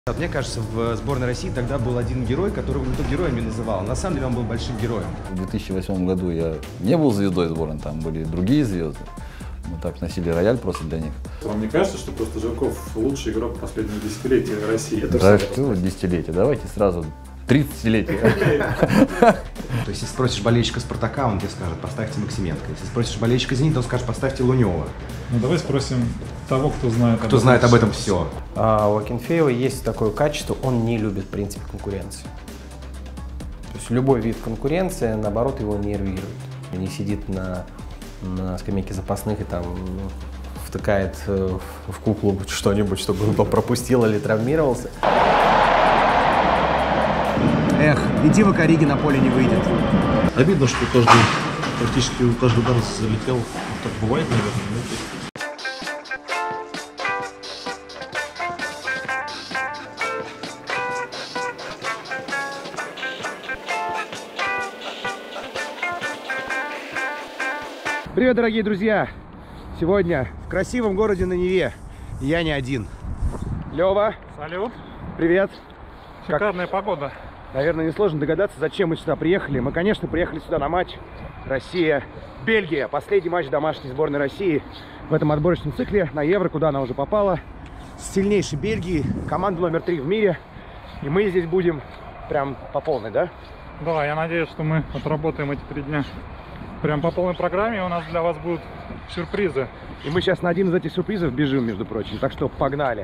Мне кажется, в сборной России тогда был один герой, которого никто героем не называл. На самом деле он был большим героем. В 2008 году я не был звездой сборной, там были другие звезды. Мы так носили рояль просто для них. Вам не кажется, что просто Жирков лучший игрок последнего десятилетия России? Да что десятилетия, давайте сразу 30-летия. То есть, если спросишь болельщика Спартака, он тебе скажет, поставьте Максименко. Если спросишь болельщика Зенита, он скажет, поставьте Лунева. Ну давай спросим того, кто знает об этом все. У Акинфеева есть такое качество, он не любит, в принципе, конкуренции. То есть любой вид конкуренции, наоборот, его нервирует. Не сидит на скамейке запасных и там втыкает в куклу что-нибудь, чтобы он пропустил или травмировался. Эх, и Дима Кариги на поле не выйдет. Обидно, что практически каждый удар залетел. Так бывает, наверное. Привет, дорогие друзья! Сегодня в красивом городе на Неве. И я не один. Лева. Салют. Привет. Шикарная погода. Наверное, несложно догадаться, зачем мы сюда приехали. Мы, конечно, приехали сюда на матч Россия-Бельгия. Последний матч домашней сборной России в этом отборочном цикле на Евро, куда она уже попала. С сильнейшей Бельгии, команда номер 3 в мире. И мы здесь будем прям по полной, да? Да, я надеюсь, что мы отработаем эти 3 дня прям по полной программе. И у нас для вас будут сюрпризы. И мы сейчас на один из этих сюрпризов бежим, между прочим. Так что погнали!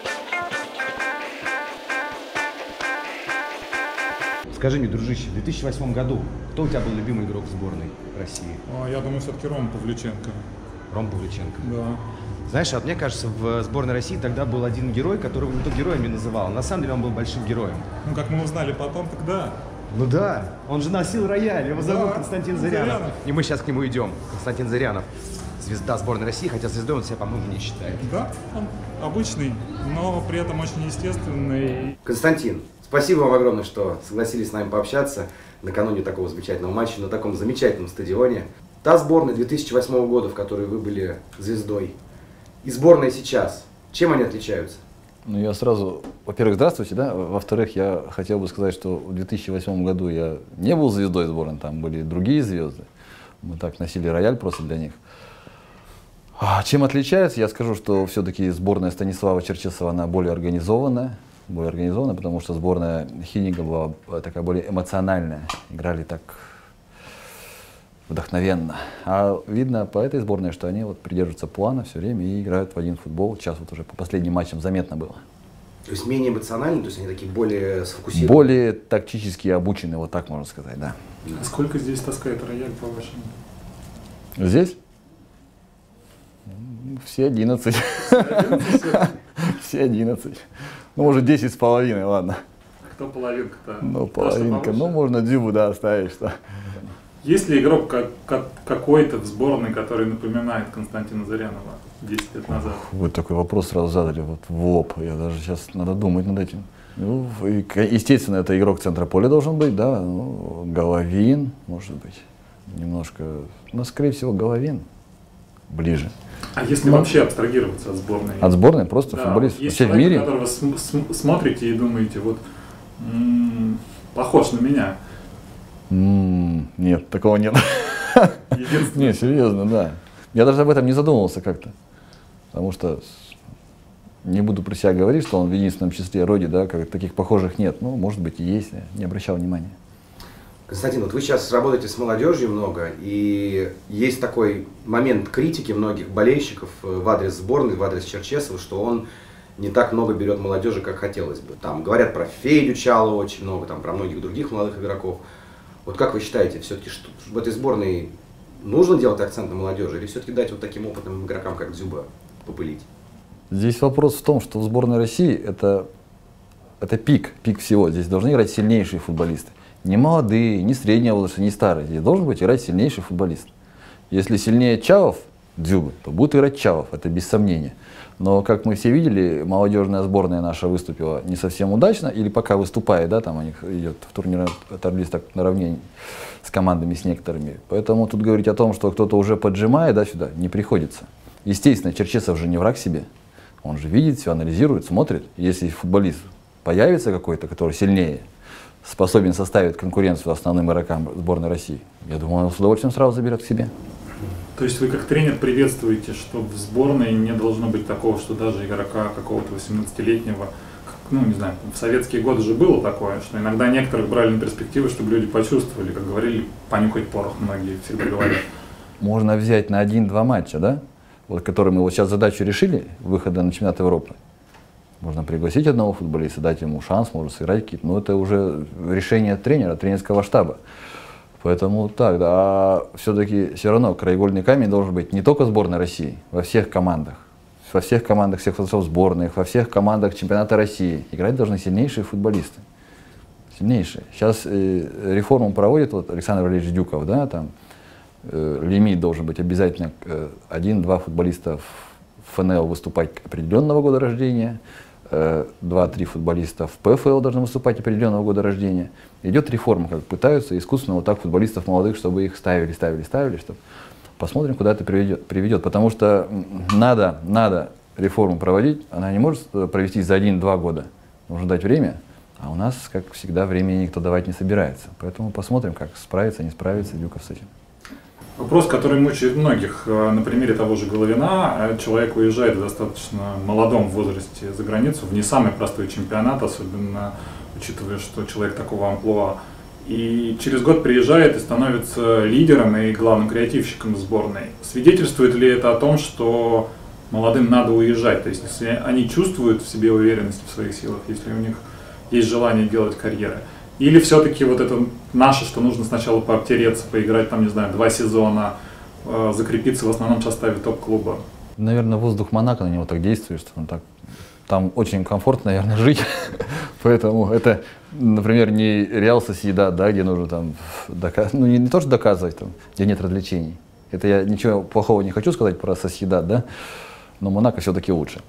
Скажи мне, дружище, в 2008 году кто у тебя был любимый игрок сборной России? Я думаю, все-таки Рома Павлюченко. Рома Павлюченко. Да. Знаешь, мне кажется, в сборной России тогда был один герой, которого никто героем не называл. На самом деле он был большим героем. Ну, как мы узнали потом, тогда. Ну да, он же носил рояль, его зовут Константин Зырянов. Зырянов. И мы сейчас к нему идем. Константин Зырянов, звезда сборной России, хотя звездой он себя, по-моему, не считает. Да, он обычный, но при этом очень естественный. Константин, спасибо вам огромное, что согласились с нами пообщаться накануне такого замечательного матча на таком замечательном стадионе. Та сборная 2008 года, в которой вы были звездой, и сборная сейчас, чем они отличаются? Ну, я сразу, во-первых, здравствуйте, да, во-вторых, я хотел бы сказать, что в 2008 году я не был звездой сборной, там были другие звезды. Мы так носили рояль просто для них. Чем отличается? Я скажу, что все-таки сборная Станислава Черчесова, она более организованная, потому что сборная Хиннига была такая более эмоциональная, играли так вдохновенно. А видно по этой сборной, что они вот придерживаются плана все время и играют в один футбол. Сейчас вот уже по последним матчам заметно было. То есть менее эмоциональные, то есть они такие более сфокусированы? Более тактически обучены, вот так можно сказать, да. А сколько здесь таскает рояль, по-вашему? Здесь? Все 11. Все 11. Ну, может, 10 с половиной, ладно. Кто половинка-то? Ну, половинка. Ну, можно Дзюбу, да, оставить, что. Есть ли игрок какой-то в сборной, который напоминает Константина Зырянова 10 лет назад? Вы такой вопрос сразу задали вот в лоб. Я даже сейчас надо думать над этим. Ну, естественно, это игрок центра поля должен быть, да. Ну, Головин, может быть, немножко. Но, скорее всего, Головин ближе. А если вообще абстрагироваться от сборной? От сборной просто да, футболист. Есть Вообще человек, в мире. которого смотрите и думаете, вот похож на меня. Нет, такого нет. Не, серьезно, да. Я даже об этом не задумывался как-то. Потому что не буду про себя говорить, что он в единственном числе роде, да, как таких похожих нет. Ну, может быть, и есть, я не обращал внимания. Константин, вот вы сейчас работаете с молодежью много, и есть такой момент критики многих болельщиков в адрес сборной, в адрес Черчесова, что он не так много берет молодежи, как хотелось бы. Там говорят про Федю Чалова очень много, там про многих других молодых игроков. Вот как вы считаете, все-таки в этой сборной нужно делать акцент на молодежи или все-таки дать вот таким опытным игрокам, как Дзюба, попылить? Здесь вопрос в том, что в сборной России это пик всего. Здесь должны играть сильнейшие футболисты. Не молодые, не среднего возраста, не старые. Здесь должен быть играть сильнейший футболист. Если сильнее Чалов, Дзюбы, то будет играть Чалов, это без сомнения. Но, как мы все видели, молодежная сборная наша выступила не совсем удачно, или пока выступает, да, там у них идет в турнире так наравне с командами, с некоторыми. Поэтому тут говорить о том, что кто-то уже поджимает, да, сюда, не приходится. Естественно, Черчесов же не враг себе. Он же видит все, анализирует, смотрит. Если футболист появится какой-то, который сильнее, способен составить конкуренцию основным игрокам сборной России, я думаю, он с удовольствием сразу заберет к себе. То есть вы как тренер приветствуете, что в сборной не должно быть такого, что даже игрока какого-то 18-летнего, ну не знаю, в советские годы же было такое, что иногда некоторых брали на перспективы, чтобы люди почувствовали, как говорили, понюхать порох, многие всегда говорят. Можно взять на 1-2 матча, да, вот, которые мы вот сейчас задачу решили, выхода на чемпионат Европы. Можно пригласить одного футболиста, дать ему шанс, может сыграть какие-то, но это уже решение тренера, тренерского штаба. Поэтому так, да, а все-таки все равно краеугольный камень должен быть не только сборной России, во всех командах всех возрастов сборных, во всех командах чемпионата России. Играть должны сильнейшие футболисты. Сильнейшие. Сейчас реформу проводит вот Александр Валерьевич Дюков, да, там лимит должен быть обязательно 1-2 футболиста в ФНЛ выступать определенного года рождения, 2-3 футболиста в ПФЛ должны выступать определенного года рождения. Идет реформа, как пытаются искусственно вот так футболистов молодых, чтобы их ставили, чтобы посмотрим, куда это приведет. Потому что надо реформу проводить, она не может провести за 1-2 года. Нужно дать время, а у нас, как всегда, времени никто давать не собирается. Поэтому посмотрим, как справится, не справится Дюков с этим. Вопрос, который мучает многих. На примере того же Головина, человек уезжает в достаточно молодом возрасте за границу, в не самый простой чемпионат, особенно учитывая, что человек такого амплуа. И через год приезжает и становится лидером и главным креативщиком сборной. Свидетельствует ли это о том, что молодым надо уезжать? То есть, если они чувствуют в себе уверенность в своих силах, если у них есть желание делать карьеры? Или все-таки вот это наше, что нужно сначала пообтереться, поиграть там, не знаю, 2 сезона, закрепиться в основном составе топ-клуба? Наверное, воздух Монако на него так действует, что он так, там очень комфортно, наверное, жить. Поэтому это, например, не Реал Сосьедад, да, где нужно там ну не то, что доказывать, там, где нет развлечений. Это я ничего плохого не хочу сказать про Сосьедад, да, но Монако все-таки лучше.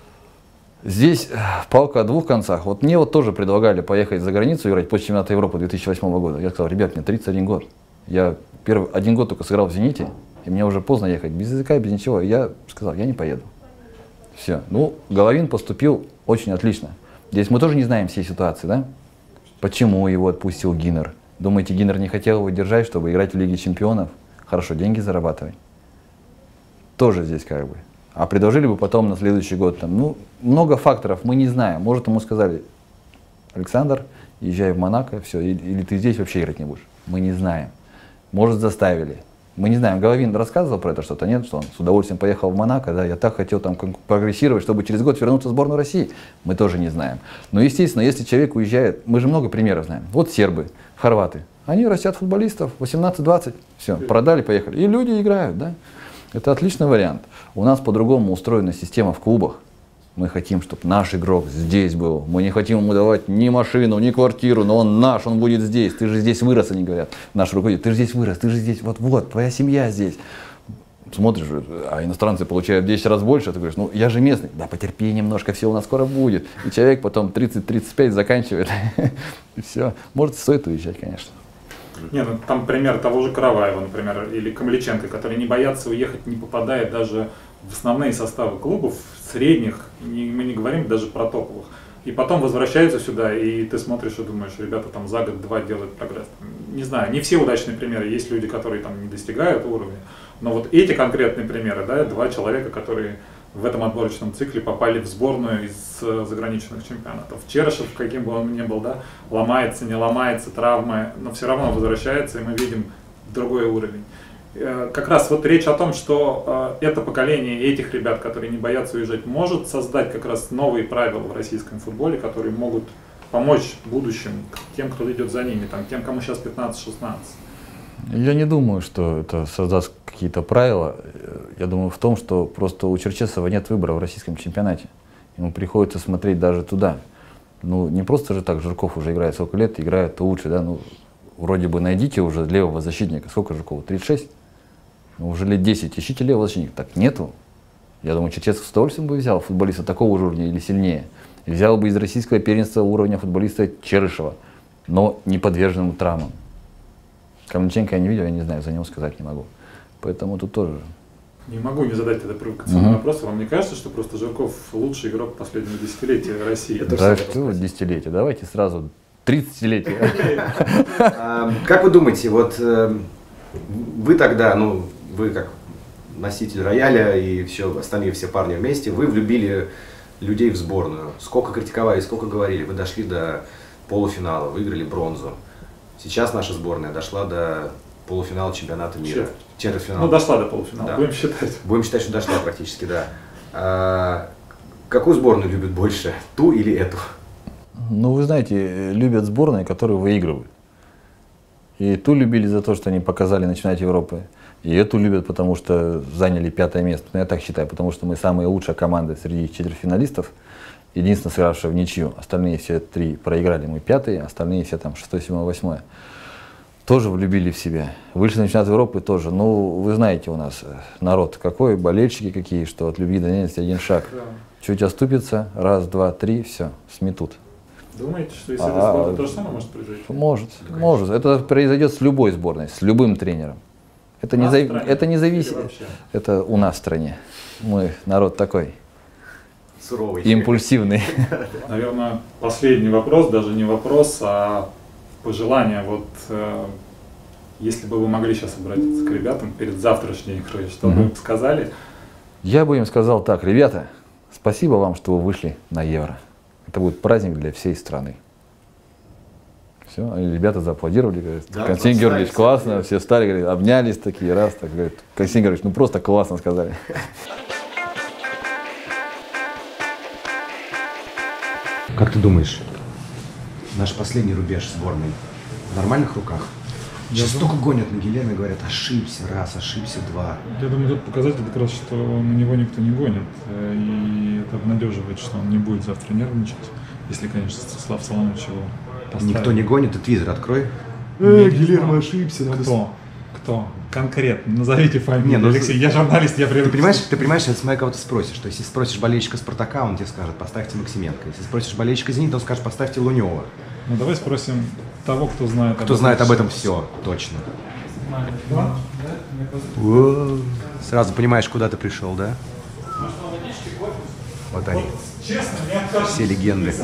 Здесь палка о двух концах. Вот мне вот тоже предлагали поехать за границу играть после чемпионата Европы 2008 года. Я сказал, ребят, мне 31 год. Я один год только сыграл в «Зените», и мне уже поздно ехать, без языка, без ничего. И я сказал, я не поеду. Все. Ну, Головин поступил очень отлично. Здесь мы тоже не знаем всей ситуации, да? Почему его отпустил Гиннер? Думаете, Гиннер не хотел его держать, чтобы играть в Лиге чемпионов? Хорошо, деньги зарабатывай. Тоже здесь как бы. А предложили бы потом на следующий год. Там, ну, много факторов мы не знаем. Может, ему сказали, Александр, езжай в Монако, все, или ты здесь вообще играть не будешь. Мы не знаем. Может, заставили. Мы не знаем. Головин рассказывал про это что-то, нет? Что он с удовольствием поехал в Монако, да, я так хотел там прогрессировать, чтобы через год вернуться в сборную России. Мы тоже не знаем. Но, естественно, если человек уезжает, мы же много примеров знаем. Вот сербы, хорваты. Они растят футболистов 18-20, все, продали, поехали. И люди играют, да. Это отличный вариант. У нас по-другому устроена система в клубах. Мы хотим, чтобы наш игрок здесь был. Мы не хотим ему давать ни машину, ни квартиру, но он наш, он будет здесь. Ты же здесь вырос, они говорят. Наш руководитель, ты же здесь вырос, ты же здесь, вот, твоя семья здесь. Смотришь, а иностранцы получают в 10 раз больше, ты говоришь, ну я же местный. Да потерпи немножко, все у нас скоро будет. И человек потом 30-35 заканчивает. И все. Может, стоит уезжать, конечно. Не, ну там пример того же Караваева, например, или Камличенко, которые не боятся уехать, не попадая даже в основные составы клубов, средних, мы не говорим даже про топовых. И потом возвращаются сюда, и ты смотришь и думаешь, ребята там за год-два делают прогресс. Не знаю, не все удачные примеры, есть люди, которые там не достигают уровня, но вот эти конкретные примеры, да, 2 человека, которые в этом отборочном цикле попали в сборную из заграничных чемпионатов. Черышев, каким бы он ни был, да, ломается, не ломается, травмы, но все равно возвращается, и мы видим другой уровень. Как раз вот речь о том, что это поколение этих ребят, которые не боятся уезжать, может создать как раз новые правила в российском футболе, которые могут помочь в будущем тем, кто идет за ними, там, тем, кому сейчас 15-16. Я не думаю, что это создаст какие-то правила. Я думаю в том, что просто у Черчесова нет выбора в российском чемпионате. Ему приходится смотреть даже туда. Ну, не просто же так, Жирков уже играет сколько лет, играет лучше, да, ну, вроде бы найдите уже левого защитника. Сколько Жиркову? 36? Ну, уже лет 10, ищите левого защитника. Так нету. Я думаю, Черчесов с удовольствием бы взял футболиста такого же уровня или сильнее. И взял бы из российского первенства уровня футболиста Черышева, но не подверженному травмам. Камличенко я не видел, я не знаю, за него сказать не могу. Поэтому тут тоже Не могу не задать тогда провокационный вопрос. Вам не кажется, что просто Жирков лучший игрок последнего десятилетия России? Да что десятилетия, давайте сразу 30-летия. Как вы думаете, вот вы тогда, ну, вы как носитель рояля и остальные все парни вместе, вы влюбили людей в сборную. Сколько критиковали, сколько говорили, вы дошли до полуфинала, выиграли бронзу. Сейчас наша сборная дошла до полуфинала чемпионата мира. Четвертьфинала. Ну, дошла до полуфинала, Да. будем считать. Будем считать, что дошла практически, да. Какую сборную любят больше, ту или эту? Ну, вы знаете, любят сборные, которые выигрывают. И ту любили за то, что они показали на чемпионате Европы. И эту любят, потому что заняли 5-е место. Ну, я так считаю, потому что мы самая лучшая команда среди четвертьфиналистов. Единственное, сыгравшая в ничью. Остальные все 3 проиграли. Мы 5-е, остальные все там 6-й, 7-й, 8-е. Тоже влюбили в себя. Вышли на чемпионат Европы тоже. Ну, вы знаете у нас народ какой, болельщики какие, что от любви до ненависти один шаг. Да. Чуть оступится, раз, два, три, все, сметут. Думаете, что если это сборная, то же самое может произойти? Может, может. Это произойдет с любой сборной, с любым тренером. Это не, это не зависит. Это у нас в стране. Мы народ такой. Суровый. Импульсивный. Наверное, последний вопрос, даже не вопрос, а пожелание. Вот если бы вы могли сейчас обратиться к ребятам перед завтрашней игрой, что бы вы сказали? Я бы им сказал так: ребята, спасибо вам, что вы вышли на Евро. Это будет праздник для всей страны. Все, ребята зааплодировали, говорят, Да, Константин Георгиевич, классно, все встали, говорят, обнялись такие, раз, так, говорят, Константин Георгиевич, ну просто классно сказали. Как ты думаешь, наш последний рубеж сборной в нормальных руках? Сейчас столько гонят на Гилена, говорят, ошибся раз, ошибся два. Я думаю, тут показатель как раз, что на него никто не гонит. И это обнадеживает, что он не будет завтра нервничать, если, конечно, Слав Соломонович его поставит. Никто не гонит, ты твиттер открой. Гильермо ошибся. Кто? Кто? Конкретно. Назовите фамилию. Не, ну, Алексей, я журналист, я привык. Ты понимаешь, если смотри, кого ты спросишь, что если спросишь болельщика Спартака, он тебе скажет, поставьте Максименко. Если спросишь болельщика Зенита, он скажет, поставьте Лунева. Ну давай спросим того, кто знает Кто знает об этом все, точно. Сразу понимаешь, куда ты пришел, да? Вот они, все легенды.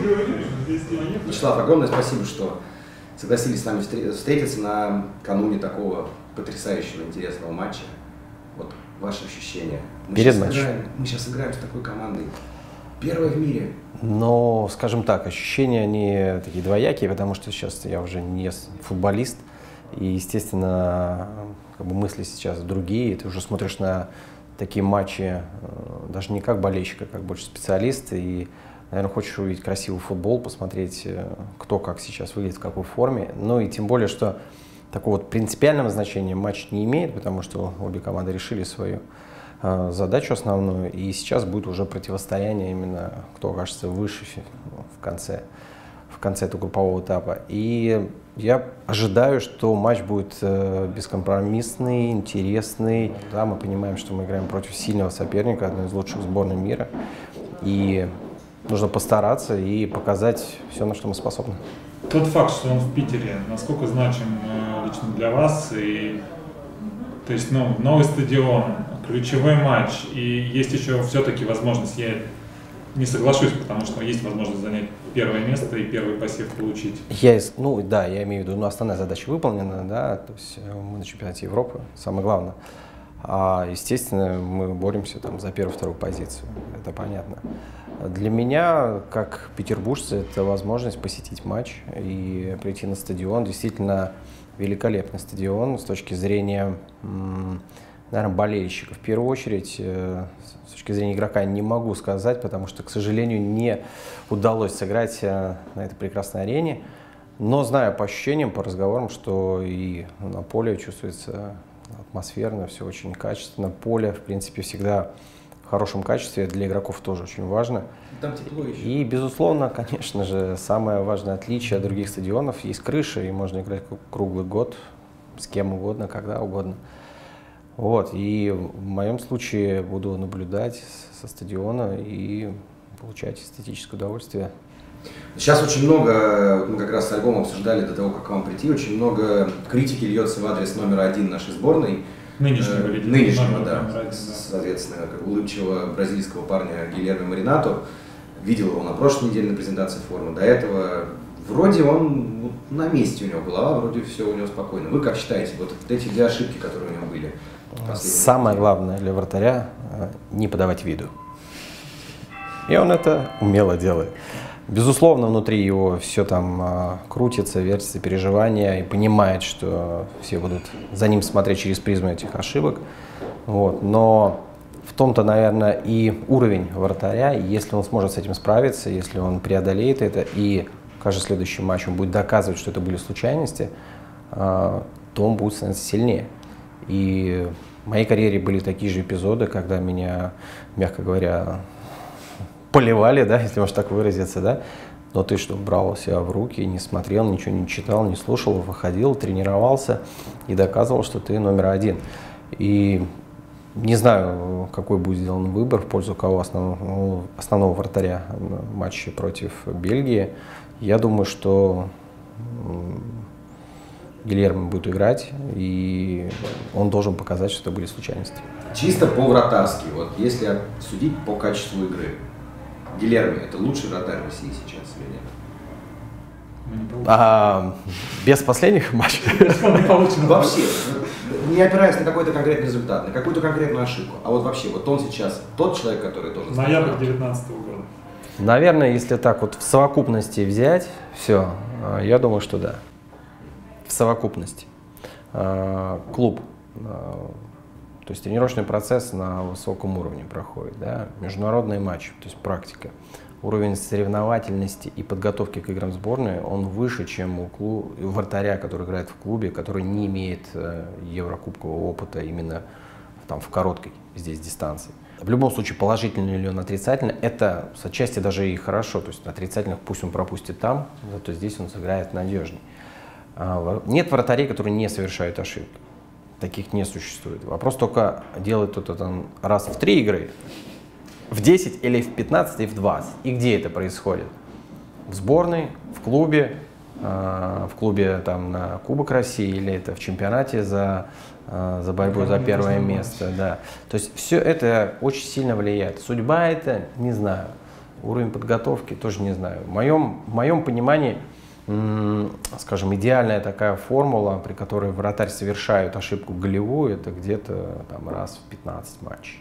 Вячеслав, огромное спасибо, что согласились с нами встретиться накануне такого потрясающего, интересного матча. Вот ваши ощущения. Мы сейчас играем с такой командой. Первая в мире. Но, скажем так, ощущения, они такие двоякие, потому что сейчас я уже не футболист, и, естественно, как бы мысли сейчас другие. Ты уже смотришь на такие матчи даже не как болельщик, а как больше специалист, и, наверное, хочешь увидеть красивый футбол, посмотреть, кто как сейчас выглядит, в какой форме. Ну и тем более, что такого вот принципиального значения матч не имеет, потому что обе команды решили свою задачу основную, и сейчас будет уже противостояние именно, кто окажется выше в конце этого группового этапа. И я ожидаю, что матч будет бескомпромиссный, интересный. Да, мы понимаем, что мы играем против сильного соперника, одной из лучших сборной мира, и нужно постараться и показать все, на что мы способны. Тот факт, что он в Питере, насколько значим лично для вас? И, то есть, ну, новый стадион, ключевой матч, и есть еще все-таки возможность, я не соглашусь, потому что есть возможность занять первое место и первый посев получить. Я имею в виду, основная задача выполнена, да, то есть мы на чемпионате Европы, самое главное. А, естественно, мы боремся там за первую-вторую позицию, это понятно. Для меня, как петербуржца, это возможность посетить матч и прийти на стадион. Действительно великолепный стадион с точки зрения, наверное, болельщиков. В первую очередь, с точки зрения игрока не могу сказать, потому что, к сожалению, не удалось сыграть на этой прекрасной арене. Но знаю по ощущениям, по разговорам, что и на поле чувствуется атмосферно, все очень качественно. Поле, в принципе, всегда в хорошем качестве, для игроков тоже очень важно. Там тепло еще. И, безусловно, конечно же, самое важное отличие от других стадионов — есть крыша, и можно играть круглый год, с кем угодно, когда угодно. Вот, и в моем случае буду наблюдать со стадиона и получать эстетическое удовольствие. Сейчас очень много, мы как раз с альбомом обсуждали до того, как к вам прийти, очень много критики льется в адрес номера 1 нашей сборной. Нынешнего лидера. Нынешнего, да. Номер один, да. Соответственно, как улыбчивого бразильского парня Гильермо Маринато. Видел его на прошлой неделе на презентации формы. До этого вроде он на месте, у него голова, вроде все у него спокойно. Вы как считаете, вот эти две ошибки, которые у него были? Самое главное для вратаря – не подавать виду. И он это умело делает. Безусловно, внутри его все там крутится, вертится, переживания, и понимает, что все будут за ним смотреть через призму этих ошибок. Вот. Но в том-то, наверное, и уровень вратаря, если он сможет с этим справиться, если он преодолеет это, и каждый следующий матч он будет доказывать, что это были случайности, то он будет становиться сильнее. И в моей карьере были такие же эпизоды, когда меня, мягко говоря, поливали, да, если можно так выразиться, да, но ты что, брал себя в руки, не смотрел, ничего не читал, не слушал, выходил, тренировался и доказывал, что ты номер один. И не знаю, какой будет сделан выбор в пользу кого основного вратаря в матче против Бельгии. Я думаю, что Гильермо будет играть, и он должен показать, что это были случайности. Чисто по-вратарски, вот если судить по качеству игры, Гильермо это лучший вратарь в России сейчас или нет? Без последних матчей? Вообще, не опираясь на какой-то конкретный результат, на какую-то конкретную ошибку, а вот вообще, вот он сейчас тот человек, который должен... Ноябрь 2019 года. Наверное, если так вот в совокупности взять все, я думаю, что да. В совокупности. Клуб, то есть тренировочный процесс на высоком уровне проходит, да? Международные матчи, то есть практика. Уровень соревновательности и подготовки к играм сборной, он выше, чем у вратаря, который играет в клубе, который не имеет еврокубкового опыта именно там, в короткой здесь дистанции. В любом случае, положительно или он отрицательно, это с отчасти даже и хорошо. То есть отрицательных пусть он пропустит там, зато здесь он сыграет надежней. Нет вратарей, которые не совершают ошибки. Таких не существует. Вопрос только, делает это раз в 3 игры, в 10 или в 15 и в 20. И где это происходит? В сборной, в клубе там, на Кубок России, или это в чемпионате за борьбу за первое место. Да. То есть все это очень сильно влияет. Судьба это, не знаю. Уровень подготовки тоже не знаю. В моем понимании, скажем, идеальная такая формула, при которой вратарь совершает ошибку голевую, это где-то там раз в 15 матчей.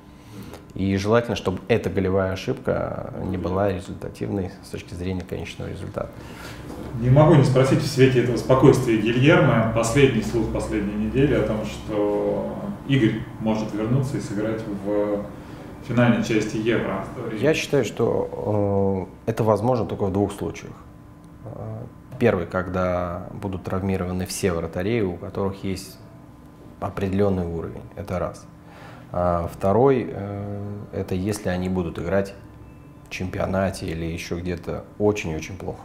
И желательно, чтобы эта голевая ошибка не была результативной с точки зрения конечного результата. Не могу не спросить в свете этого спокойствия Гильермо, последний слух последней недели о том, что Игорь может вернуться и сыграть в финальной части Евро. Я считаю, что это возможно только в 2 случаях. Первый, когда будут травмированы все вратари, у которых есть определенный уровень, это раз. Второй, это если они будут играть в чемпионате или еще где-то очень-очень плохо.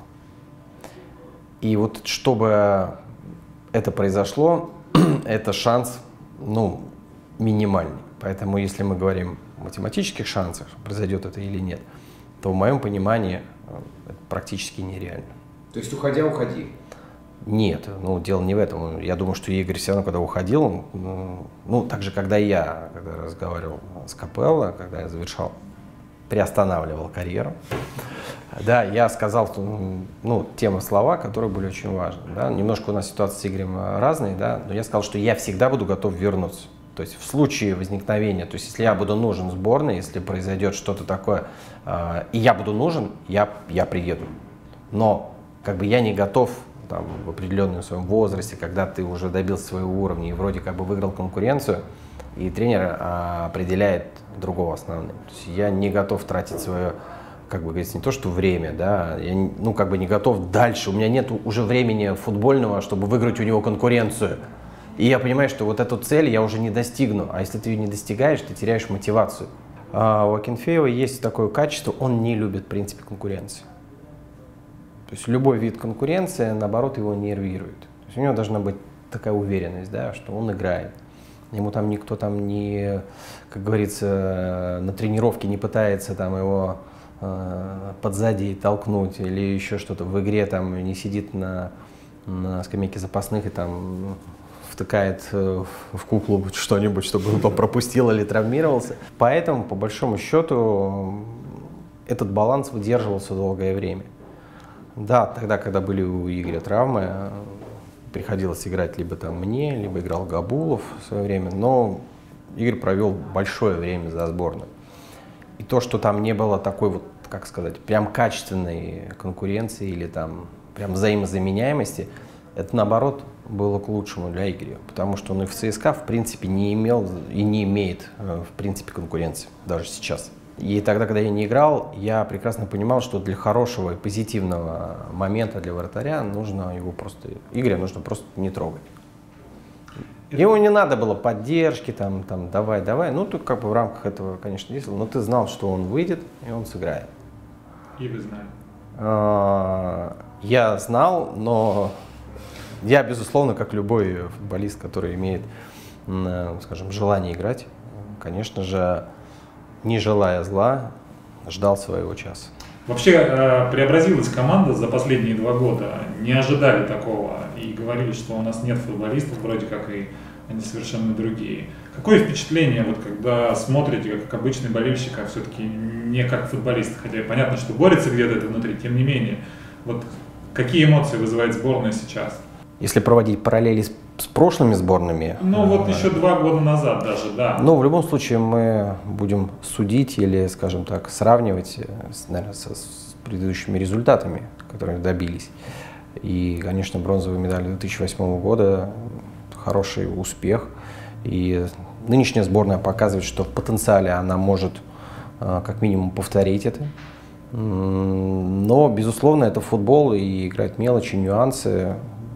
И вот чтобы это произошло, это шанс, минимальный. Поэтому если мы говорим о математических шансах, произойдет это или нет, то в моем понимании это практически нереально. То есть уходи. Нет, дело не в этом. Я думаю, что Игорь все равно, когда уходил, так же, когда разговаривал с Капелло, когда я приостанавливал карьеру, да, я сказал, темы слова, которые были очень важны. Да. Немножко у нас ситуация с Игорем разные, да, но я сказал, что я всегда буду готов вернуться. То есть в случае возникновения, то есть если я буду нужен сборной, если произойдет что-то такое, и я буду нужен, я приеду. Но я не готов в определенном своем возрасте, когда ты уже добился своего уровня и вроде выиграл конкуренцию, и тренер определяет другого основного. То есть я не готов тратить свое, не то что время, да, я не готов дальше, у меня нет уже времени футбольного, чтобы выиграть у него конкуренцию. И я понимаю, что вот эту цель я уже не достигну, а если ты ее не достигаешь, ты теряешь мотивацию. У Акинфеева есть такое качество, он не любит в принципе конкуренции. То есть любой вид конкуренции, наоборот, его нервирует. То есть у него должна быть такая уверенность, да, что он играет. Ему там никто не, как говорится, на тренировке не пытается его подзади толкнуть или еще что-то. В игре не сидит на скамейке запасных и втыкает в куклу что-нибудь, чтобы он пропустил или травмировался. Поэтому, по большому счету, этот баланс выдерживался долгое время. Да, тогда, когда были у Игоря травмы, приходилось играть либо там мне, либо играл Габулов в свое время, но Игорь провел большое время за сборную. И то, что там не было такой вот, как сказать, прям качественной конкуренции или там прям взаимозаменяемости, это наоборот было к лучшему для Игоря, потому что он и в ЦСКА в принципе не имел и не имеет в принципе конкуренции даже сейчас. И тогда, когда я не играл, я прекрасно понимал, что для хорошего и позитивного момента для вратаря нужно его просто, Игоря нужно просто не трогать. Ему не надо было поддержки, там давай, ну ты как бы в рамках этого, конечно, действовал, но ты знал, что он выйдет и он сыграет. И вы знали? Я знал, но я, безусловно, как любой футболист, который имеет, скажем, желание играть, конечно же, не желая зла, ждал своего часа. Вообще преобразилась команда за последние 2 года. Не ожидали такого и говорили, что у нас нет футболистов, вроде как и они совершенно другие. Какое впечатление, вот, когда смотрите, как обычный болельщик, а все-таки не как футболист, хотя понятно, что борется где-то это внутри, тем не менее. Вот какие эмоции вызывает сборная сейчас? Если проводить параллели с прошлыми сборными... Ну вот еще 2 года назад даже, да. Ну, в любом случае мы будем судить или, скажем так, сравнивать, наверное, с предыдущими результатами, которые добились. И, конечно, бронзовая медаль 2008 года – хороший успех. И нынешняя сборная показывает, что в потенциале она может как минимум повторить это. Но, безусловно, это футбол, и играют мелочи, нюансы.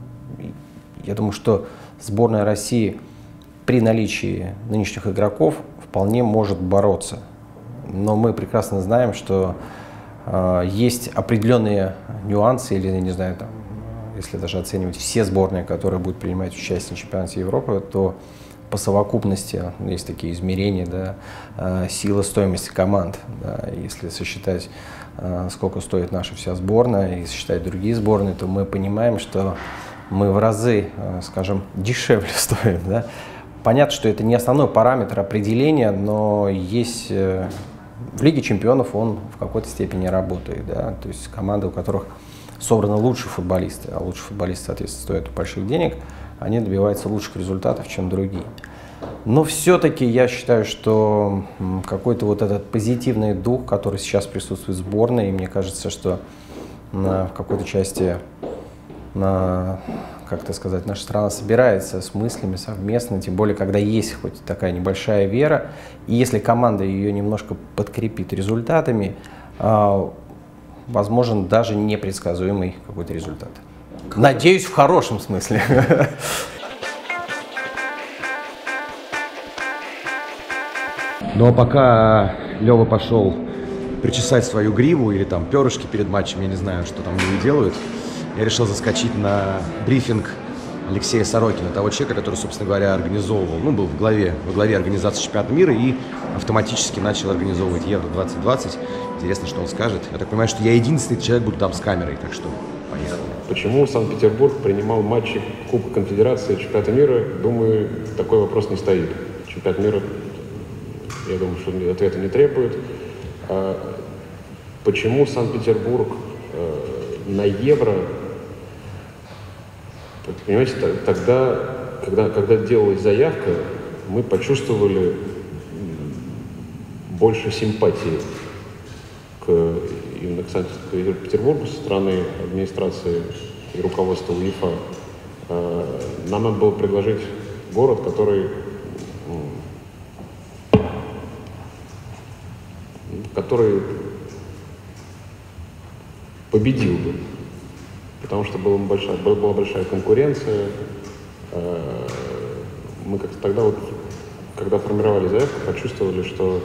Я думаю, что сборная России при наличии нынешних игроков вполне может бороться. Но мы прекрасно знаем, что есть определенные нюансы, или, не знаю, там, если даже оценивать все сборные, которые будут принимать участие в чемпионате Европы, то по совокупности есть такие измерения, да, сила стоимости команд. Да, если сосчитать, сколько стоит наша вся сборная, и сосчитать другие сборные, то мы понимаем, что мы в разы, скажем, дешевле стоим. Да? Понятно, что это не основной параметр определения, но есть в Лиге чемпионов он в какой-то степени работает. Да? То есть команды, у которых собраны лучшие футболисты, а лучшие футболисты, соответственно, стоят больших денег, они добиваются лучших результатов, чем другие. Но все-таки я считаю, что какой-то вот этот позитивный дух, который сейчас присутствует в сборной, и мне кажется, что в какой-то части, как-то сказать, наша страна собирается с мыслями совместно, тем более, когда есть хоть такая небольшая вера, и если команда ее немножко подкрепит результатами, возможен даже непредсказуемый какой-то результат. Надеюсь, в хорошем смысле. Ну а пока Лёва пошел причесать свою гриву или там перышки перед матчем, я не знаю, что там люди делают, я решил заскочить на брифинг Алексея Сорокина, того человека, который, собственно говоря, организовывал, ну, был во главе организации чемпионата мира и автоматически начал организовывать Евро-2020. Интересно, что он скажет. Я так понимаю, что я единственный человек буду там с камерой, так что поехали. Почему Санкт-Петербург принимал матчи Кубка Конфедерации, чемпионата мира? Думаю, такой вопрос не стоит. Чемпионат мира, я думаю, что ответа не требует. Почему Санкт-Петербург на Евро? Понимаете, тогда, когда делалась заявка, мы почувствовали больше симпатии именно к Санкт-Петербургу со стороны администрации и руководства УЕФА. Нам надо было предложить город, который победил бы. Потому что была большая конкуренция. Мы как-то тогда, вот, когда формировали заявку, почувствовали, что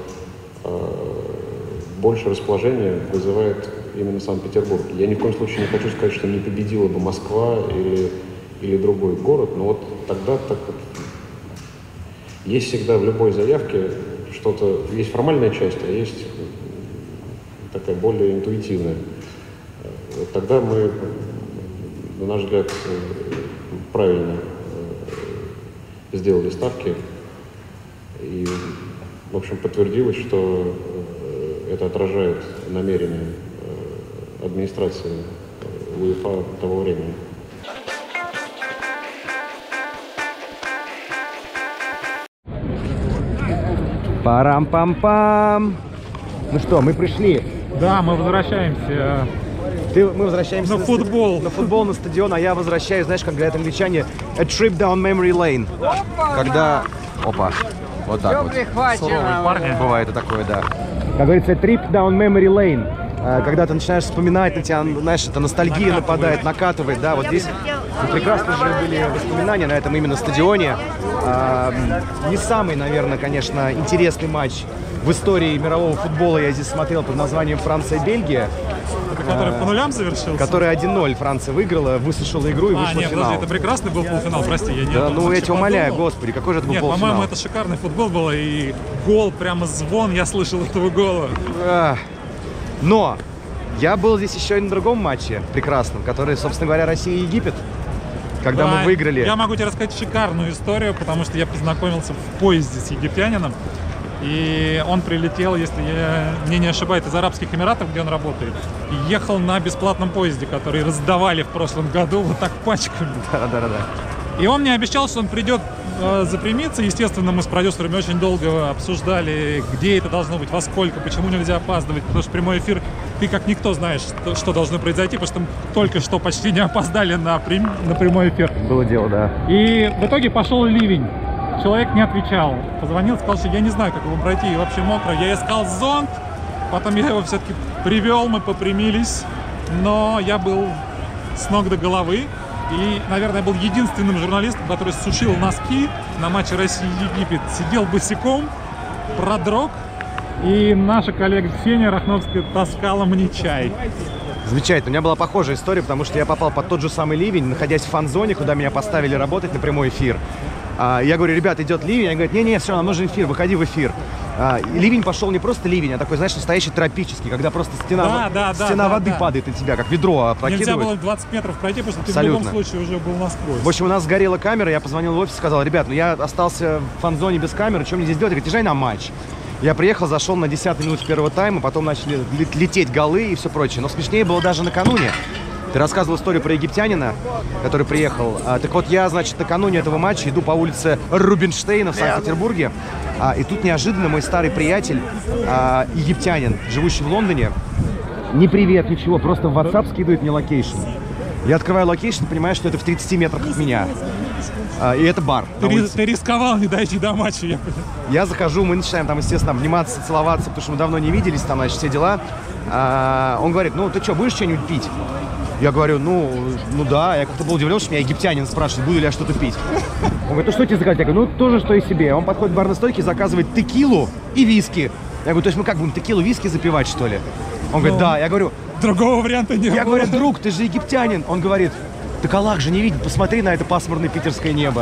больше расположения вызывает именно Санкт-Петербург. Я ни в коем случае не хочу сказать, что не победила бы Москва или другой город, но вот тогда так вот есть всегда в любой заявке что-то, есть формальная часть, а есть такая более интуитивная. Вот тогда мы, на наш взгляд, правильно сделали ставки. И, в общем, подтвердилось, что это отражает намерения администрации УЕФА того времени. Парам-пам-пам. Ну что, мы пришли. Да, мы возвращаемся Мы возвращаемся на футбол. На футбол, на стадион, а я возвращаюсь, знаешь, как говорят англичане, a trip down memory lane. Когда... Опа. Вот так вот. Суровые парни. Бывает и такое, да. Как говорится, trip down memory lane. Когда ты начинаешь вспоминать, на тебя, знаешь, это ностальгия нападает, накатывает, да, вот здесь прекрасно же были воспоминания на этом именно стадионе. Не самый, наверное, конечно, интересный матч в истории мирового футбола я здесь смотрел под названием «Франция-Бельгия». Который по нулям завершился? Который 1-0 Франция выиграла, высушила игру и вышла в финал. Подожди, это прекрасный был полуфинал, прости, я не Да, ну я тебя умоляю, господи, какой же это был полуфинал. По-моему, это шикарный футбол был, и гол, прямо звон я слышал этого гола. Но я был здесь еще и на другом матче прекрасном, который, собственно говоря, Россия и Египет, когда мы выиграли. Я могу тебе рассказать шикарную историю, потому что я познакомился в поезде с египтянином, и он прилетел, если мне не ошибаюсь, из Арабских Эмиратов, где он работает, и ехал на бесплатном поезде, который раздавали в прошлом году вот так пачками. Да. И он мне обещал, что он придет запрямиться. Естественно, мы с продюсерами очень долго обсуждали, где это должно быть, во сколько, почему нельзя опаздывать, потому что прямой эфир, ты как никто знаешь, что должно произойти, потому что мы только что почти не опоздали на прямой эфир. Было дело, да. И в итоге пошел ливень. Человек не отвечал. Позвонил, сказал, что я не знаю, как его пройти, и вообще мокро. Я искал зонт, потом я его все-таки привел, мы попрямились, но я был с ног до головы. И, наверное, был единственным журналистом, который сушил носки на матче России-Египет. Сидел босиком, продрог, и наша коллега Ксения Рахновская таскала мне чай. Замечательно. У меня была похожая история, потому что я попал под тот же самый ливень, находясь в фан-зоне, куда меня поставили работать на прямой эфир. Я говорю, ребят, идет ливень. Они говорят, не-не, все, нам нужен эфир, выходи в эфир. И ливень пошел не просто ливень, а такой, знаешь, настоящий тропический, когда просто стена воды падает на тебя, как ведро опрокидывает. Нельзя было 20 метров пройти, потому что ты в любом случае уже был насквозь. В общем, у нас сгорела камера, я позвонил в офис и сказал, ребят, ну я остался в фан-зоне без камеры, что мне здесь делать? Я говорю, езжай на матч. Я приехал, зашел на 10-й минуте первого тайма, потом начали лететь голы и все прочее. Но смешнее было даже накануне. Ты рассказывал историю про египтянина, который приехал. Так вот, я, значит, накануне этого матча иду по улице Рубинштейна в Санкт-Петербурге. И тут неожиданно мой старый приятель, египтянин, живущий в Лондоне, не привет, ничего, просто в WhatsApp скидывает мне локейшн. Я открываю локейшн, понимаю, что это в 30 метрах от меня. И это бар. Ты рисковал не дойти до матча, я понял. Я захожу, мы начинаем там, естественно, обниматься, целоваться, потому что мы давно не виделись, там, значит, все дела. Он говорит, ну ты что, будешь что-нибудь пить? Я говорю, ну да. Я как-то был удивлен, что меня египтянин спрашивает, буду ли я что-то пить. Он говорит, ну что тебе заказать? Я говорю, ну тоже что и себе. Он подходит к барной стойке и заказывает текилу и виски. Я говорю, то есть мы как будем текилу, виски запивать, что ли? Он говорит, да. Я говорю, другого варианта не было. Я говорю, друг, ты же египтянин. Он говорит, так Аллах же не видит, посмотри на это пасмурное питерское небо.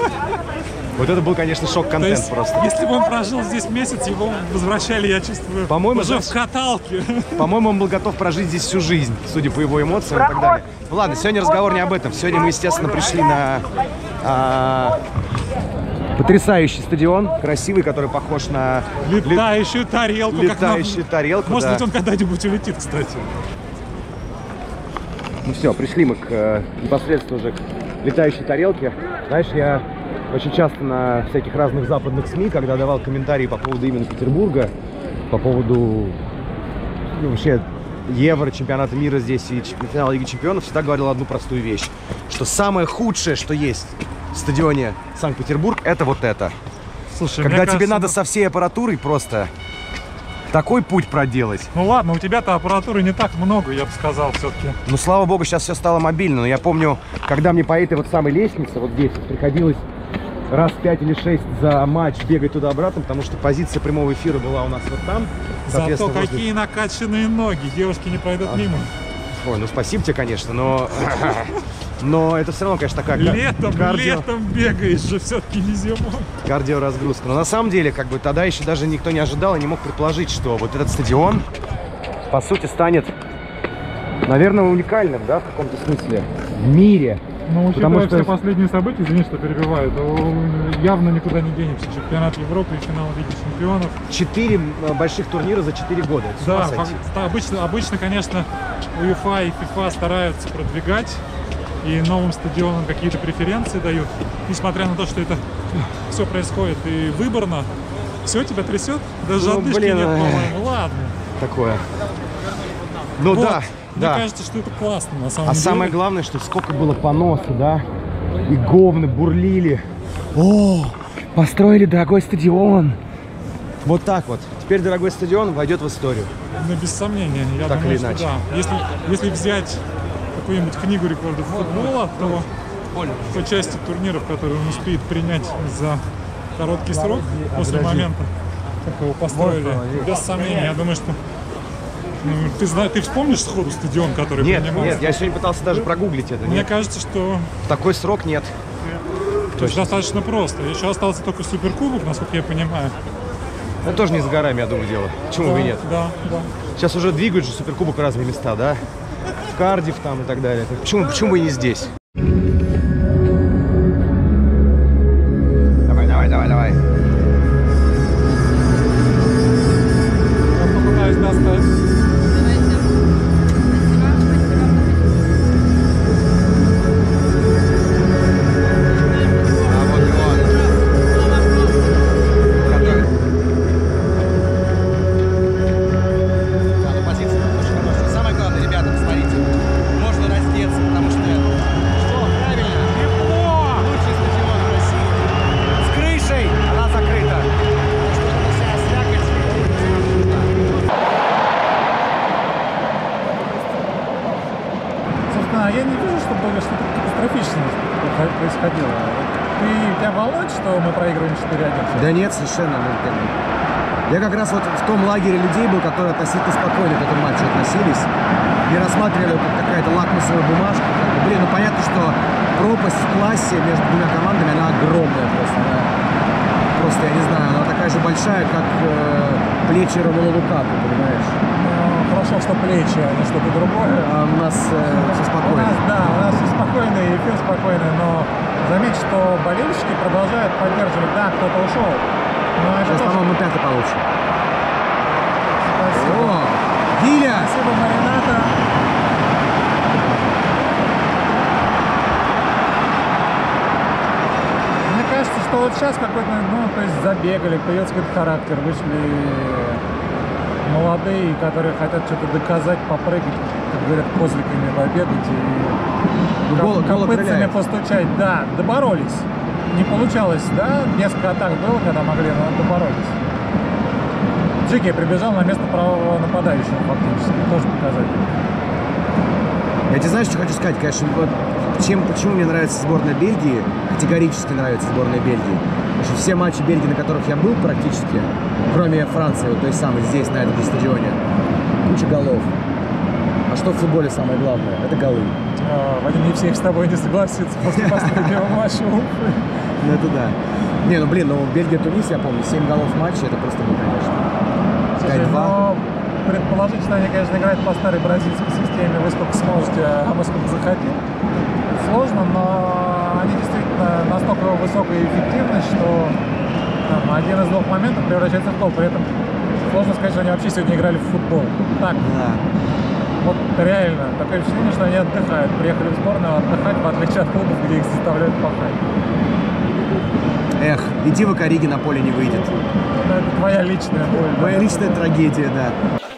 Вот это был, конечно, шок-контент просто. Если бы он прожил здесь месяц, его возвращали, я чувствую, уже в каталке. По-моему, он был готов прожить здесь всю жизнь, судя по его эмоциям и так далее. Ну ладно, сегодня разговор не об этом. Сегодня мы, естественно, пришли на потрясающий стадион, красивый, который похож на... Летающую тарелку. Летающую тарелку, Может быть, он когда-нибудь улетит, кстати. Ну все, пришли мы непосредственно уже к летающей тарелке. Знаешь, я очень часто на всяких разных западных СМИ, когда давал комментарии по поводу именно Петербурга, по поводу вообще Евро, чемпионата мира здесь и финала Лиги Чемпионов, всегда говорил одну простую вещь, что самое худшее, что есть в стадионе Санкт-Петербург, это вот это. Слушай, когда тебе надо со всей аппаратурой просто такой путь проделать. Ну ладно, у тебя-то аппаратуры не так много, я бы сказал, все-таки. Ну, слава богу, сейчас все стало мобильно. Но я помню, когда мне по этой вот самой лестнице, вот здесь, приходилось раз 5 или 6 за матч бегать туда-обратно, потому что позиция прямого эфира была у нас вот там. Зато какие накачанные ноги, девушки не пройдут мимо. Ой, ну спасибо тебе, конечно, но это все равно, конечно, такая... Летом бегаешь же, все-таки не зимой. Кардиоразгрузка. Но на самом деле, как бы тогда еще даже никто не ожидал и не мог предположить, что вот этот стадион, по сути, станет, наверное, уникальным, да, в каком-то смысле, в мире. Ну, Потому учитывая что... все последние события, извини, что перебиваю, то явно никуда не денемся. Чемпионат Европы и финал Лиги Чемпионов. 4 больших турнира за 4 года. Это Да, обычно, конечно, УЕФА и ФИФА стараются продвигать и новым стадионам какие-то преференции дают. Несмотря на то, что это все происходит и выборно, все тебя трясет, даже отдышки нет, по-моему. Ладно. Такое. Ну Вот. да. Мне кажется, что это классно на самом А деле. самое главное, что сколько было поноса, да? И говны бурлили. О, построили дорогой стадион. Вот так вот. Теперь дорогой стадион войдет в историю. Ну, без сомнения. Я Так думаю, или иначе. что да. Если взять какую-нибудь книгу рекордов футбола, то по части турниров, которые он успеет принять за короткий срок после момента, как его построили, без сомнения. Я думаю, что ты вспомнишь сходу стадион, который принимался? Нет, я сегодня пытался даже прогуглить это. Мне Нет. кажется, что В такой срок нет. то есть достаточно просто. Еще остался только Суперкубок, насколько я понимаю. Это тоже не за горами, я думаю, дело. Почему бы и нет? Да. Сейчас уже двигают же Суперкубок в разные места, да? В Кардифф там и так далее. Почему бы и не здесь? Давай. Я попытаюсь достать. Самое главное, ребята, посмотрите, можно раздеться, потому что что, правильно? Лучший стадион в России. С крышей она закрыта. Собственно, я не вижу, чтобы что-то катастрофичное происходило. Тебя волнует, что мы проигрываем 4-1? Да нет, совершенно. Я как раз вот в том лагере людей был, которые относительно спокойно к этому матчу относились. Не рассматривали как какая-то лакмусовая бумажка. Блин, ну понятно, что пропасть в классе между двумя командами, она огромная просто. Просто, я не знаю, она такая же большая, как плечи Ромело Лукаку, понимаешь? Ну, хорошо, что плечи, а не что-то другое. А у нас все спокойно. У нас все спокойно, и эфир спокойный, но заметь, что болельщики продолжают поддерживать. Да, кто-то ушел. Но это Сейчас, тоже... по-моему, мы 5-й получим. Спасибо. О, Гиля! Спасибо, Марината. Мне кажется, что вот сейчас какой-то, то есть забегали, появился какой-то характер, вышли молодые, которые хотят что-то доказать, попрыгать, как говорят, козликами побегать и копытцами постучать. Да, доборолись. Не получалось, да, несколько атак было, когда могли, но доборолись. Джеки прибежал на место правого нападающего, фактически, тоже показатель. Я тебе знаешь, что хочу сказать, конечно, вот почему мне нравится сборная Бельгии, категорически нравится сборная Бельгии. Потому что все матчи Бельгии, на которых я был практически, кроме Франции, вот той самой здесь, на этом же стадионе, куча голов. А что в футболе самое главное? Это голы. Вадим Евсеев с тобой не согласится после последнего матча. Ну это да. Не, ну блин, Бельгия-Тунис, я помню, 7 голов в матче, это просто был, конечно. Слушай, но предположить, что они, конечно, играют по старой бразильской системе, вы сколько сможете, а мы сколько захотим. Сложно, но они действительно настолько высокая эффективность, что там, один из двух моментов превращается в гол. При этом сложно сказать, что они вообще сегодня играли в футбол. Так, Да. вот реально, такое впечатление, что они отдыхают. Приехали в сборную отдыхать, в отличие от клубов, где их заставляют пахать. Эх, иди в Окариги, на поле не выйдет. Ну, это твоя личная боль. Моя личная трагедия, да.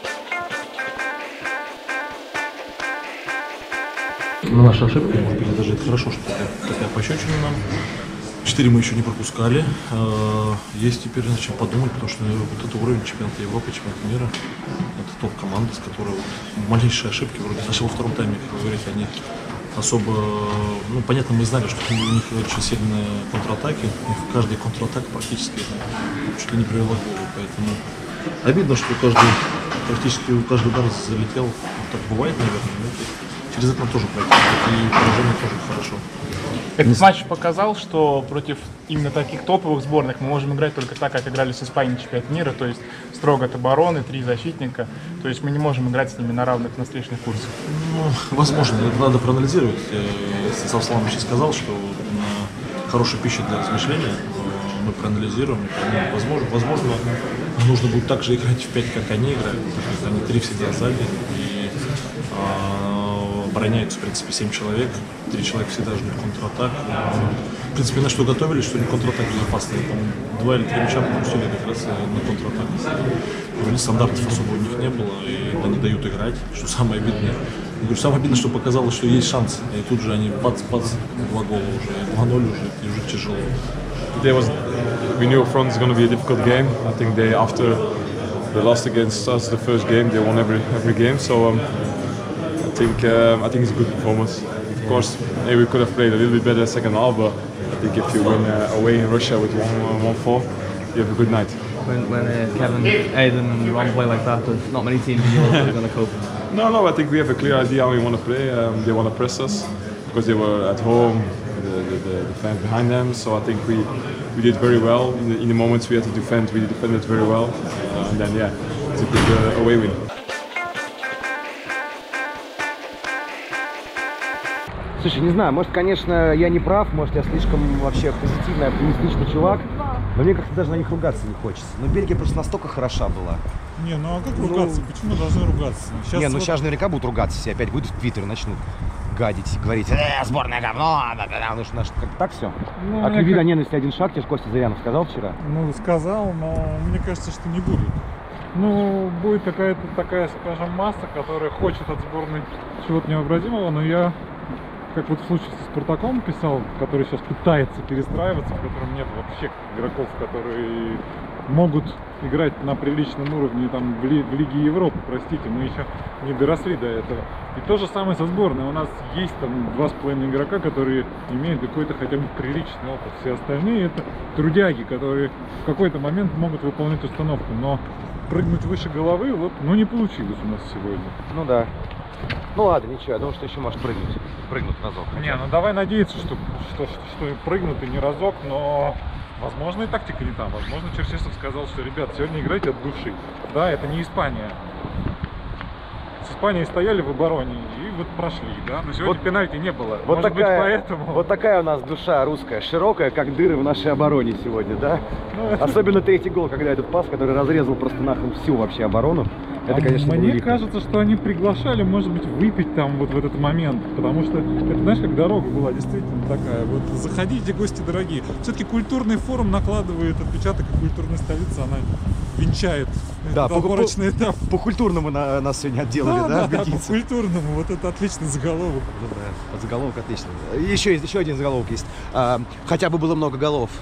Ну, наша ошибка, может быть, даже это хорошо, что такая пощечина нам. 4 мы еще не пропускали. Есть теперь над чем подумать, потому что вот это уровень чемпионата Европы, чемпионата мира. Это топ-команда, с которой вот малейшие ошибки, вроде сначала во втором тайме, как вы говорите, они особо... Ну, понятно, мы знали, что у них очень сильные контратаки. И каждая контратака практически чуть ли не привела к голу. Поэтому обидно, что практически каждый удар залетел. Вот так бывает, наверное. Но через это тоже пройти. И поражение тоже хорошо. Этот матч показал, что против именно таких топовых сборных мы можем играть только так, как играли с Испанией на чемпионате мира, то есть с строго от обороны, 3 защитника. То есть мы не можем играть с ними на равных на встречных курсах. Ну, возможно, это надо проанализировать. Станислав Саламович сказал, что хорошая пища для размышления. Мы проанализируем. Возможно, нужно будет так же играть в 5, как они играют. То есть они 3 всегда сзади. И обороняются, в принципе, 7 человек. 3 человека всегда ждут контратак. В принципе, на что готовились, что не контратак безопасный. Там 2 или 3 мяча пропустили как раз на контратак. Стандартов особо у них не было, и они дают играть, что самое обидное. Я говорю, самое обидное, что показалось, что есть шанс. И тут же они бац-бац, 2 гола уже, 2-0 уже, и уже тяжело. We knew up front it's going to be a difficult game. I think after they lost against us the first game, they won every game. So I think it's a good performance. Of course, maybe we could have played a little bit better second half, but I think if you win away in Russia with 1-4, you have a good night. When Kevin, Aiden and Ron play like that, there's not many teams in Europe that are going to cope. No, I think we have a clear idea how we want to play. They want to press us because they were at home, the fans behind them. So I think we did very well. In the moments we had to defend, we defended very well. And then, yeah, it's a good away win. Слушай, не знаю, может, конечно, я не прав, может, я слишком вообще позитивный, оптимистичный чувак, но мне как-то даже на них ругаться не хочется. Но Бельгия просто настолько хороша была. Не, ну а как ругаться? Почему должны ругаться? Сейчас ну сейчас наверняка будут ругаться, все опять выйдут в Твиттер и начнут гадить, говорить, сборная говно, ну что, так все. Ну, от любви до ненависти один шаг, тебе же Костя Зырянов сказал вчера. Ну, сказал, но мне кажется, что не будет. Ну, будет какая-то такая, скажем, масса, которая хочет от сборной чего-то невообразимого, но я... Как вот в случае со Спартаком писал, который сейчас пытается перестраиваться, в котором нет вообще игроков, которые могут играть на приличном уровне там, в Лиге Европы, простите, мы еще не доросли до этого. И то же самое со сборной. У нас есть там 2,5 игрока, которые имеют какой-то хотя бы приличный опыт. Все остальные это трудяги, которые в какой-то момент могут выполнять установку, но прыгнуть выше головы, вот, ну не получилось у нас сегодня. Ну да. Ну ладно, ничего, я думаю, что еще может прыгнуть разок. Не, ну давай надеяться, что прыгнут и не разок, но возможно и тактика не там. Возможно, Черчесов сказал, что, ребят, сегодня играйте от души. Да, это не Испания. С Испанией стояли в обороне и вот прошли, да, но сегодня вот, пенальти не было. Вот может такая, быть, поэтому... Вот такая у нас душа русская, широкая, как дыры в нашей обороне сегодня, да? Ну, особенно третий гол, когда этот пас, который разрезал просто нахрен всю вообще оборону. Это, конечно, мне кажется, что они приглашали, может быть, выпить там вот в этот момент, потому что это, знаешь, как дорога была действительно такая. Вот заходите, гости дорогие. Все-таки культурный форум накладывает отпечаток, и культурная столица, она венчает этот отборочный этап. По культурному нас сегодня отделали, да? Да, по культурному. Вот это отличный заголовок. Да, под заголовок отлично. Еще один заголовок есть. Хотя бы было много голов.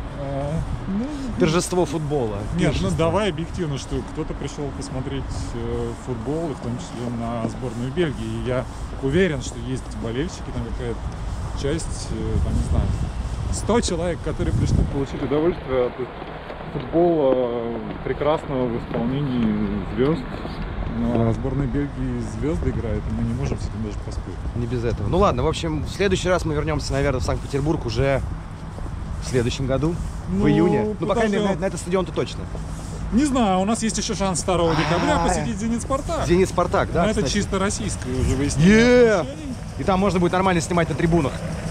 Торжество футбола. Нет, ну давай объективно, что кто-то пришел посмотреть футбол, и в том числе на сборную Бельгии. И я уверен, что есть болельщики, там какая-то часть, там, не знаю, 100 человек, которые пришли получить удовольствие от футбола прекрасного в исполнении звезд. Но сборная Бельгии звезды играет, и мы не можем с этим даже поспорить. Не без этого. Ну ладно, в общем, в следующий раз мы вернемся, наверное, в Санкт-Петербург уже в следующем году, в июне. Ну, по крайней мере, на этот стадион-то точно. Не знаю, у нас есть еще шанс 2 декабря посетить «Зенит-Спартак». «Зенит-Спартак», да, но кстати. это чисто российское уже выяснение. И там можно будет нормально снимать на трибунах.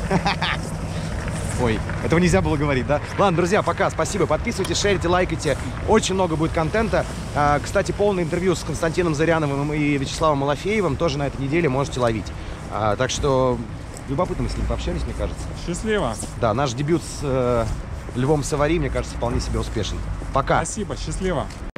Ой, этого нельзя было говорить, да? Ладно, друзья, пока, спасибо. Подписывайтесь, шерите, лайкайте. Очень много будет контента. Кстати, полное интервью с Константином Зыряновым и Вячеславом Малафеевым тоже на этой неделе можете ловить. Так что любопытно мы с ним пообщались, мне кажется. Счастливо. Да, наш дебют с Львом Савари, мне кажется, вполне себе успешен. Пока. Спасибо, счастливо.